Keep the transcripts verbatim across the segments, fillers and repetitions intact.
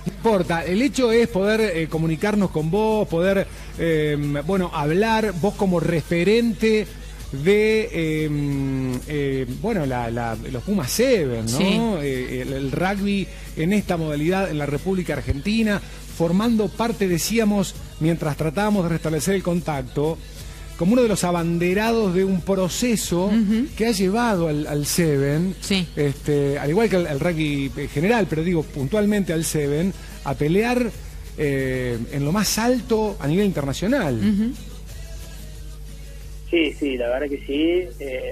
importa, el hecho es poder eh, comunicarnos con vos, poder, eh, bueno, hablar, vos como referente de, eh, eh, bueno, la, la, los Pumas siete, ¿no? Sí. Eh, el, el rugby en esta modalidad en la República Argentina, formando parte, decíamos, mientras tratábamos de restablecer el contacto, como uno de los abanderados de un proceso uh-huh. que ha llevado al, al siete, sí. este, al igual que al, al rugby general, pero digo puntualmente al siete, a pelear eh, en lo más alto a nivel internacional. Uh-huh. Sí, sí, la verdad que sí. Eh,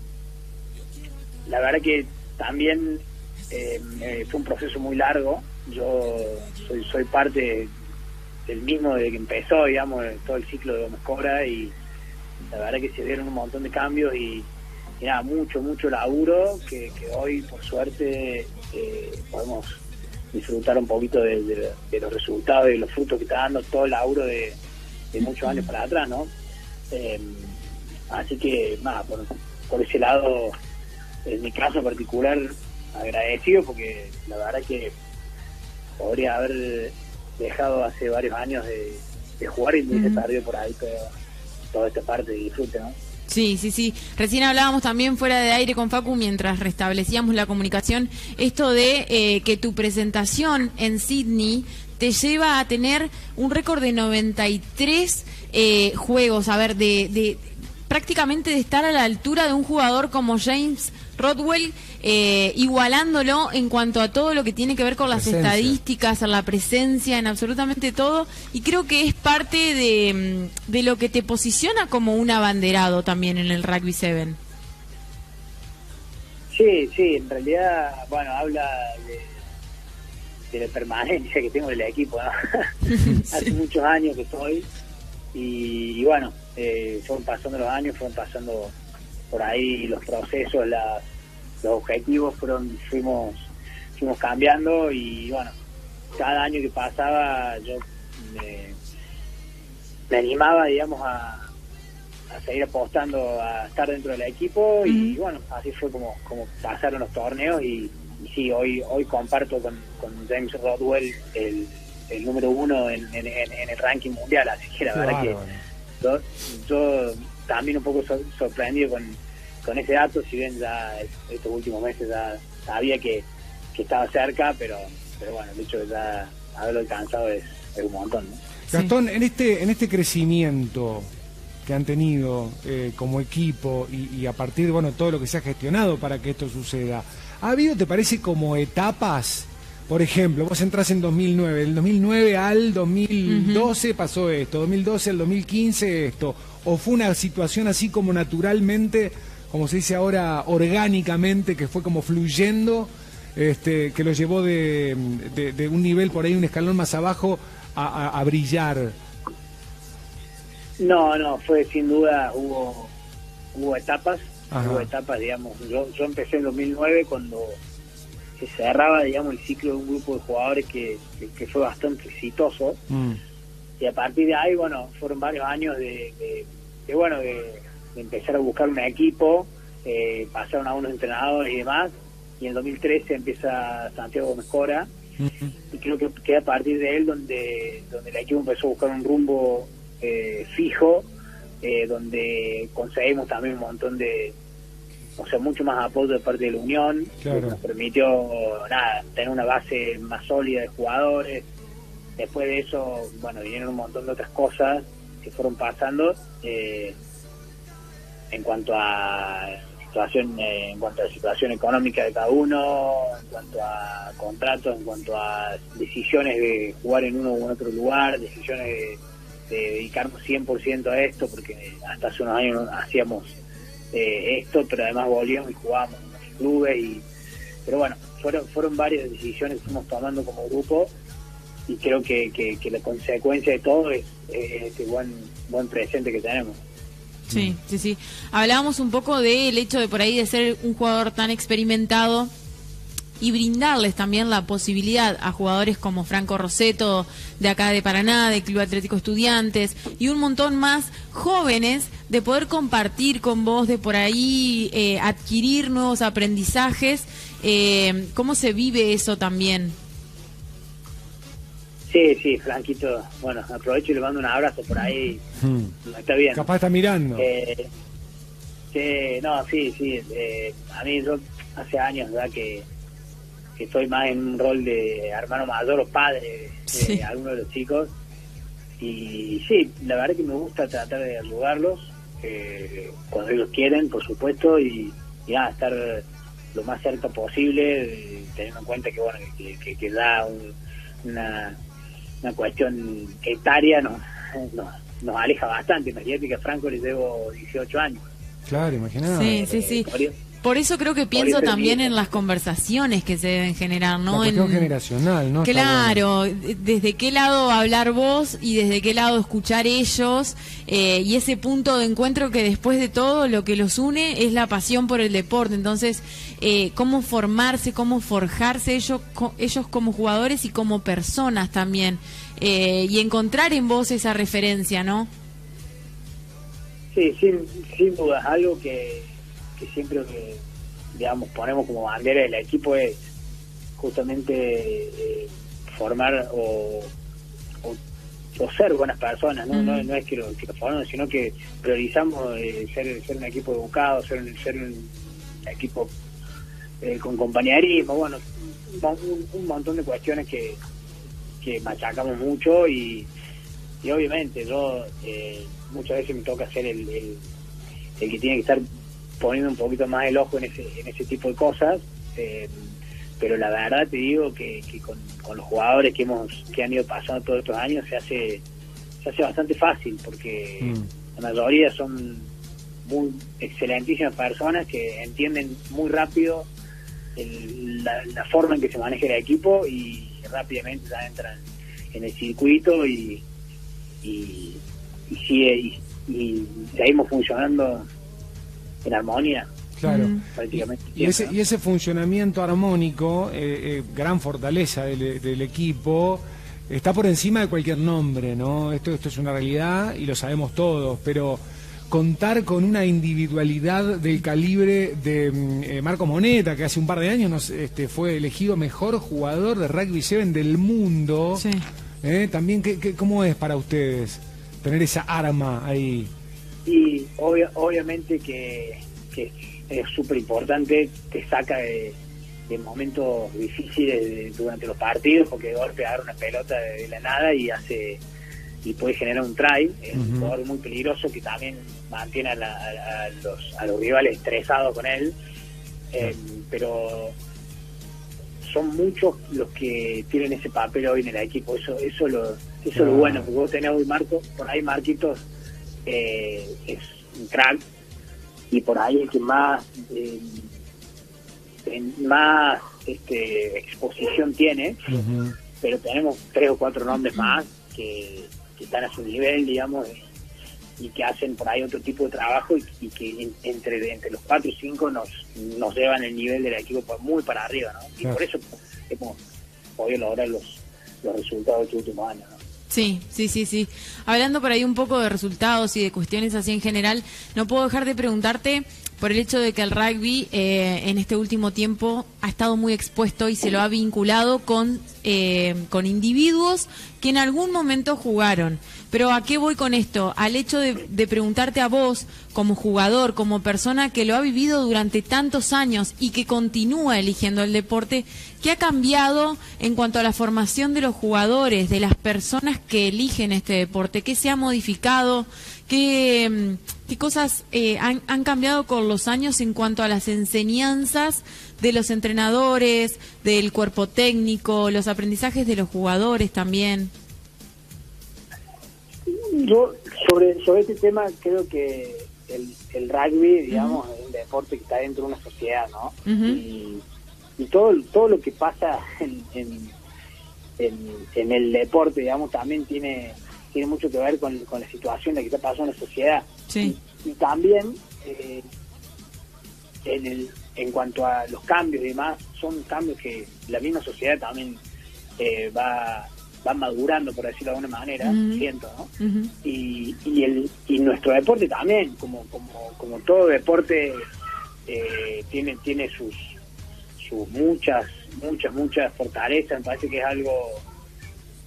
la verdad que también eh, fue un proceso muy largo. Yo soy, soy parte del mismo desde que empezó, digamos, todo el ciclo de Gómez Cora, y la verdad que se dieron un montón de cambios y, y nada, mucho, mucho laburo que, que hoy, por suerte, eh, podemos disfrutar un poquito de, de, de los resultados y de los frutos que está dando todo el laburo de, de muchos años para atrás, ¿no? Eh, así que, nada, por, por ese lado, en mi caso particular, agradecido, porque la verdad que podría haber dejado hace varios años de, de jugar y me hubiese uh-huh. perdido por ahí toda, toda esta parte de disfrute, ¿no? Sí, sí, sí. Recién hablábamos también fuera de aire con Facu mientras restablecíamos la comunicación, esto de eh, que tu presentación en Sydney te lleva a tener un récord de noventa y tres eh, juegos, a ver, de, de prácticamente de estar a la altura de un jugador como James Rodwell, eh, igualándolo en cuanto a todo lo que tiene que ver con las presencia. estadísticas, a la presencia, en absolutamente todo, y creo que es parte de, de lo que te posiciona como un abanderado también en el Rugby siete. Sí, sí, en realidad, bueno, habla de, de la permanencia que tengo del equipo, ¿no? Sí. Hace muchos años que estoy, y, y bueno, eh, fueron pasando los años, fueron pasando por ahí los procesos, las, los objetivos fueron fuimos fuimos cambiando, y bueno, cada año que pasaba yo me, me animaba, digamos, a, a seguir apostando a estar dentro del equipo, y bueno, así fue como como pasaron los torneos, y, y sí, hoy hoy comparto con, con James Rodwell el, el número uno en, en, en el ranking mundial, así que la verdad que yo, yo también un poco sor, sorprendido con, con ese dato, si bien ya estos últimos meses ya sabía que, que estaba cerca, pero pero bueno, el hecho de ya haberlo alcanzado es, es un montón, ¿no? Gastón, en este en este crecimiento que han tenido eh, como equipo y, y a partir de bueno todo lo que se ha gestionado para que esto suceda, ¿ha habido, te parece, como etapas? Por ejemplo, vos entrás en dos mil nueve, del dos mil nueve al dos mil doce uh-huh. pasó esto, dos mil doce al dos mil quince esto, o fue una situación así como naturalmente, como se dice ahora, orgánicamente, que fue como fluyendo, este, que lo llevó de, de, de un nivel por ahí, un escalón más abajo, a, a, a brillar? No, no, fue sin duda, hubo hubo etapas, Ajá. hubo etapas, digamos, yo, yo empecé en dos mil nueve cuando se cerraba, digamos, el ciclo de un grupo de jugadores que, que, que fue bastante exitoso, mm. y a partir de ahí, bueno, fueron varios años de, de, de bueno, de, de empezar a buscar un equipo, eh, pasaron a unos entrenadores y demás, y en dos mil trece empieza Santiago Gómez Cora, mm-hmm. y creo que, que a partir de él donde, donde el equipo empezó a buscar un rumbo eh, fijo, eh, donde conseguimos también un montón de, o sea, mucho más apoyo de parte de la Unión, claro. que nos permitió, nada, tener una base más sólida de jugadores. Después de eso, bueno, vinieron un montón de otras cosas que fueron pasando, eh, en cuanto a situación, eh, en cuanto a la situación económica de cada uno, en cuanto a contratos, en cuanto a decisiones de jugar en uno u en otro lugar, decisiones de, de dedicarnos cien por ciento a esto, porque hasta hace unos años hacíamos eh, esto, pero además volvíamos y jugábamos en los clubes, y pero bueno, fueron fueron varias decisiones que fuimos tomando como grupo, y creo que, que, que la consecuencia de todo es, es este buen buen presente que tenemos. Sí, sí, sí. Hablábamos un poco del hecho de por ahí de ser un jugador tan experimentado y brindarles también la posibilidad a jugadores como Franco Roseto, de acá de Paraná, de Club Atlético Estudiantes, y un montón más jóvenes, de poder compartir con vos, de por ahí eh, adquirir nuevos aprendizajes. Eh, ¿Cómo se vive eso también? Sí, sí, Franquito, bueno, aprovecho y le mando un abrazo por ahí, hmm. está bien. Capaz está mirando. Eh, sí, no, sí, sí, eh, a mí yo hace años, ¿verdad?, que, que estoy más en un rol de hermano mayor o padre de sí. algunos de los chicos, y sí, la verdad que me gusta tratar de ayudarlos, eh, cuando ellos quieren, por supuesto, y ya estar lo más cerca posible, teniendo en cuenta que, bueno, que, que, que da un, una... una cuestión etaria nos, nos, nos aleja bastante. Imagínate que a Franco le llevo dieciocho años. Claro, imagínate. Sí, sí, sí. Por eso creo que pienso también en las conversaciones que se deben generar, ¿no? La cuestión en... generacional, ¿no? Claro, bueno. Desde qué lado hablar vos y desde qué lado escuchar ellos, eh, y ese punto de encuentro que después de todo lo que los une es la pasión por el deporte. Entonces, eh, cómo formarse, cómo forjarse ellos, co ellos como jugadores y como personas también, eh, y encontrar en vos esa referencia, ¿no? Sí, sin, sin duda, algo que... que siempre, digamos, ponemos como bandera del equipo es justamente eh, formar o, o, o ser buenas personas, ¿no? Mm. No, no es que lo, que lo formamos, sino que priorizamos eh, ser, ser un equipo educado, ser, ser un equipo eh, con compañerismo, bueno, un, un montón de cuestiones que, que machacamos mucho y, y obviamente yo eh, muchas veces me toca ser el, el, el que tiene que estar poniendo un poquito más el ojo en ese en ese tipo de cosas, eh, pero la verdad te digo que, que con, con los jugadores que hemos que han ido pasando todos estos años se hace se hace bastante fácil, porque mm. la mayoría son muy excelentísimas personas que entienden muy rápido el, la, la forma en que se maneja el equipo y rápidamente ya entran en el circuito y y, y sigue y, y seguimos funcionando en armonía. Claro. Prácticamente. Y, y, ese, y ese funcionamiento armónico, eh, eh, gran fortaleza del, del equipo, está por encima de cualquier nombre, ¿no? Esto, esto es una realidad y lo sabemos todos, pero contar con una individualidad del calibre de eh, Marco Moneta, que hace un par de años nos, este, fue elegido mejor jugador de rugby siete del mundo, sí. ¿eh? También, ¿qué, qué, ¿cómo es para ustedes tener esa arma ahí? Y obvio, obviamente que, que es súper importante, te saca de, de momentos difíciles de, durante los partidos, porque de golpe agarra una pelota de, de la nada y hace y puede generar un try. Es uh-huh. un jugador muy peligroso que también mantiene a, la, a, a, los, a los rivales estresados con él, eh, uh-huh. pero son muchos los que tienen ese papel hoy en el equipo. Eso eso lo eso uh-huh. es lo bueno, porque vos tenés hoy Marco, por ahí Marquitos Eh, es un crack y por ahí el que más eh, en más este, exposición tiene, uh-huh. pero tenemos tres o cuatro nombres más que, que están a su nivel, digamos, y, y que hacen por ahí otro tipo de trabajo y, y que en, entre entre los cuatro y cinco nos nos llevan el nivel del equipo muy para arriba, ¿no? Y uh-huh. por eso hemos podido lograr los los resultados de estos últimos años, ¿no? Sí, sí, sí, sí. Hablando por ahí un poco de resultados y de cuestiones así en general, no puedo dejar de preguntarte por el hecho de que el rugby eh, en este último tiempo ha estado muy expuesto y se lo ha vinculado con, eh, con individuos que en algún momento jugaron. Pero ¿a qué voy con esto? Al hecho de, de preguntarte a vos, como jugador, como persona que lo ha vivido durante tantos años y que continúa eligiendo el deporte, ¿qué ha cambiado en cuanto a la formación de los jugadores, de las personas que eligen este deporte? ¿Qué se ha modificado? ¿Qué, qué cosas eh, han, han cambiado con los años en cuanto a las enseñanzas de los entrenadores, del cuerpo técnico, los aprendizajes de los jugadores también? Yo sobre sobre este tema creo que el, el rugby, digamos, uh-huh. es un deporte que está dentro de una sociedad, ¿no? Uh-huh. Y, y todo todo lo que pasa en, en, en, en el deporte, digamos, también tiene tiene mucho que ver con, con la situación de que está pasando en la sociedad. Sí. Y, y también eh, en el en cuanto a los cambios y demás, son cambios que la misma sociedad también eh, va va madurando, por decirlo de alguna manera, uh-huh. siento, ¿no? Uh-huh. Y, y el y nuestro deporte también, como como como todo deporte, eh, tiene tiene sus sus muchas muchas muchas fortalezas. Me parece que es algo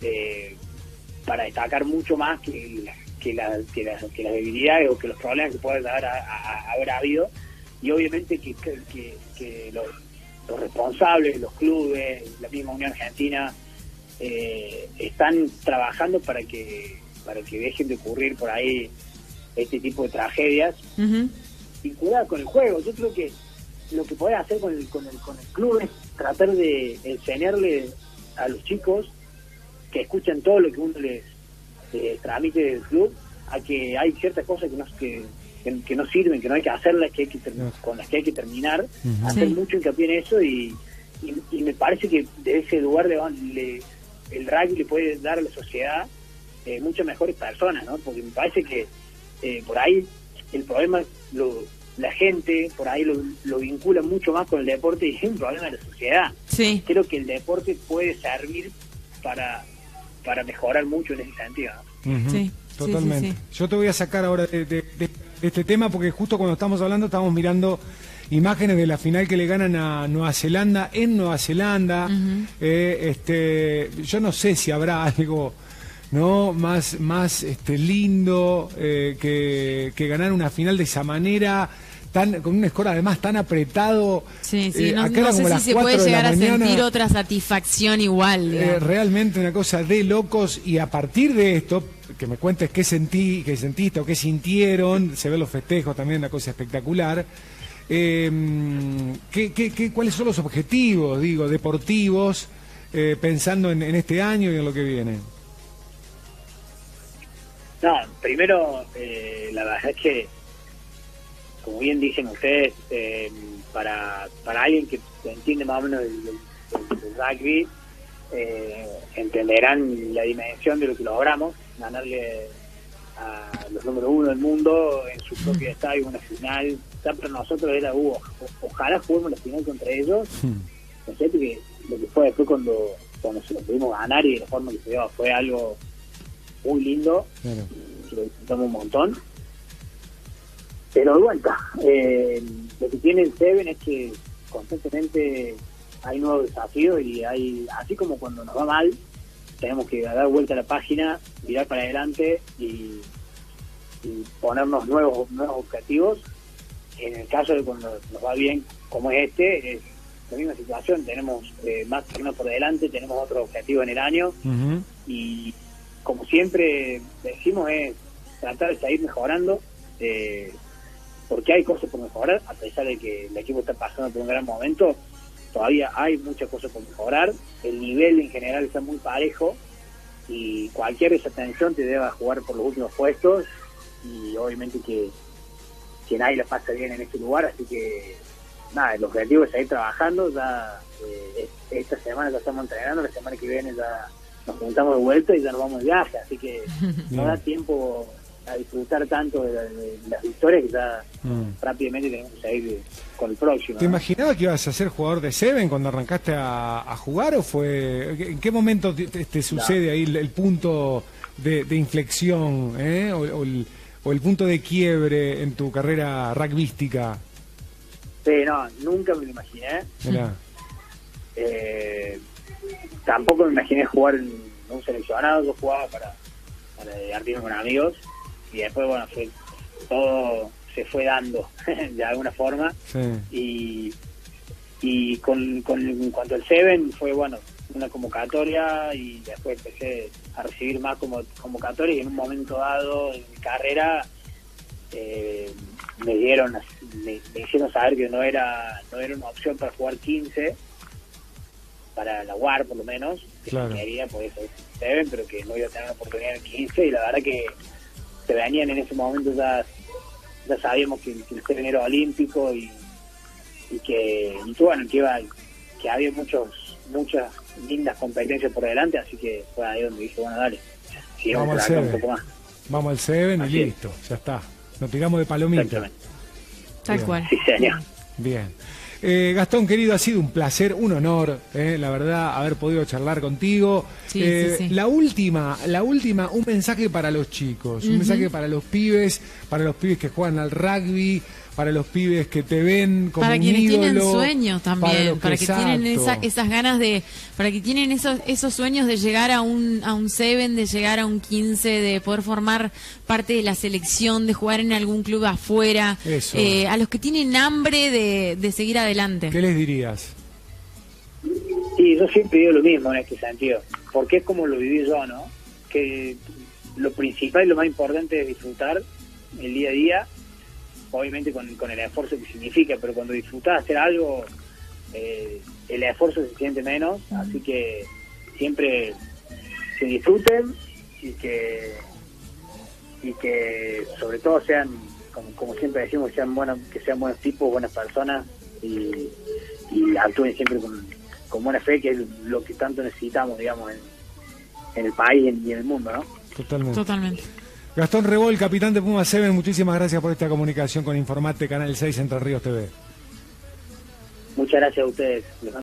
eh, para destacar mucho más que, que, la, que, la, que las debilidades o que los problemas que puede haber, a, a, haber habido, y obviamente que, que, que, que los, los responsables, los clubes, la misma Unión Argentina, eh, están trabajando para que para que dejen de ocurrir por ahí este tipo de tragedias uh-huh. vinculadas con el juego. Yo creo que lo que podés hacer con el, con el, con el club es tratar de enseñarle a los chicos que escuchan todo lo que uno les eh, transmite del club, a que hay ciertas cosas que no, que, que, que no sirven, que no hay que hacerlas, que hay que ter- con las que hay que terminar, uh-huh. hacer sí. mucho hincapié en eso, y, y, y me parece que de ese lugar le, le, el rugby le puede dar a la sociedad eh, muchas mejores personas, ¿no? Porque me parece que eh, por ahí el problema, lo, la gente por ahí lo, lo vincula mucho más con el deporte, y es un problema de la sociedad. Sí. Creo que el deporte puede servir para para mejorar mucho en ese sentido, ¿no? Uh-huh. Sí, totalmente. Sí, sí, sí. Yo te voy a sacar ahora de, de, de, de este tema, porque justo cuando estamos hablando estamos mirando imágenes de la final que le ganan a Nueva Zelanda en Nueva Zelanda. Uh-huh. eh, este, yo no sé si habrá algo, ¿no?, más más este lindo eh, que, que ganar una final de esa manera, tan, con un score además tan apretado. Sí, sí, eh, no, no sé si se puede llegar a sentir otra satisfacción igual. Eh, realmente una cosa de locos, y a partir de esto, que me cuentes qué sentí, qué sentiste o qué sintieron, se ven los festejos también, una cosa espectacular. Eh, ¿qué, qué, qué, ¿Cuáles son los objetivos, digo, deportivos, eh, pensando en, en este año y en lo que viene? No, primero, eh, la verdad es que, como bien dicen ustedes, eh, para para alguien que entiende más o menos el, el, el rugby, eh, entenderán la dimensión de lo que logramos, ganarle a los número uno del mundo en su propio estadio una final. Ya para nosotros era, uh, ojalá juguemos la final contra ellos. No sé, que lo que fue después cuando, cuando se lo pudimos ganar y de la forma que se dio, fue algo muy lindo, claro. Que lo disfrutamos un montón. Pero de vuelta, eh, lo que tiene el Seven es que constantemente hay nuevos desafíos, y hay, así como cuando nos va mal, tenemos que dar vuelta a la página, mirar para adelante y, y ponernos nuevos nuevos objetivos. En el caso de cuando nos va bien, como es este, es la misma situación. Tenemos eh, más torneos por delante, tenemos otro objetivo en el año, uh-huh. y como siempre decimos, es tratar de seguir mejorando, eh, porque hay cosas por mejorar, a pesar de que el equipo está pasando por un gran momento. Todavía hay muchas cosas por mejorar, el nivel en general está muy parejo, y cualquier desatención te debe jugar por los últimos puestos, y obviamente que, que nadie la pasa bien en este lugar, así que nada, el objetivo es seguir trabajando. Ya eh, esta semana ya estamos entrenando, la semana que viene ya nos juntamos de vuelta y ya nos vamos de viaje, así que no da tiempo a disfrutar tanto de, la, de las victorias, que ya mm. rápidamente tenemos que seguir con el próximo. ¿Te ¿no? imaginabas que ibas a ser jugador de Seven cuando arrancaste a, a jugar, o fue en qué momento te, te sucede no. ahí el, el punto de, de inflexión, eh? o, o, el, o el punto de quiebre en tu carrera rugbyística? Sí, no, nunca me lo imaginé. Mirá. Eh, tampoco me imaginé jugar en un seleccionado. Yo jugaba para, para divertirme con amigos, y después, bueno, fue, todo se fue dando de alguna forma. Sí. Y, y con, con en cuanto al Seven, fue, bueno, una convocatoria, y después empecé a recibir más como convocatorias, y en un momento dado en mi carrera eh, me dieron me, me hicieron saber que no era no era una opción para jugar quince, para la U A R por lo menos, que claro. quería por eso Seven, pero que no iba a tener la oportunidad en quince, y la verdad que se venían en ese momento, ya ya sabíamos que, que el Seven era olímpico, y, y que y que bueno que iba que había muchos muchas lindas competencias por delante, así que fue ahí donde dije, bueno, dale, sigamos vamos al Seven, un poco más. Vamos al Seven y listo, ya está, nos tiramos de palomita. Tal cual. Sí, señor. Bien. Eh, Gastón, querido, ha sido un placer, un honor, eh, la verdad, haber podido charlar contigo. Sí, eh, sí, sí. La última, la última, un mensaje para los chicos, uh-huh. un mensaje para los pibes, para los pibes que juegan al rugby, para los pibes que te ven como para un quienes ídolo, tienen sueños también, para, que, para que tienen esa, esas ganas de, para que tienen esos esos sueños de llegar a un a un Seven, de llegar a un quince, de poder formar parte de la selección, de jugar en algún club afuera, eh, a los que tienen hambre de, de seguir adelante. ¿Qué les dirías? Sí, yo siempre digo lo mismo en este sentido, porque es como lo viví yo, ¿no? Que lo principal y lo más importante es disfrutar el día a día, obviamente con, con el esfuerzo que significa, pero cuando disfrutás hacer algo, eh, el esfuerzo se siente menos, así que siempre se disfruten y que y que sobre todo sean, como, como siempre decimos, sean buenos, que sean buenos tipos, buenas personas y, y actúen siempre con, con buena fe, que es lo que tanto necesitamos, digamos, en, en el país y en el mundo, ¿no? Totalmente. Totalmente. Gastón Rebol, capitán de Puma Seven, muchísimas gracias por esta comunicación con Informate, Canal seis Entre Ríos T V. Muchas gracias a ustedes.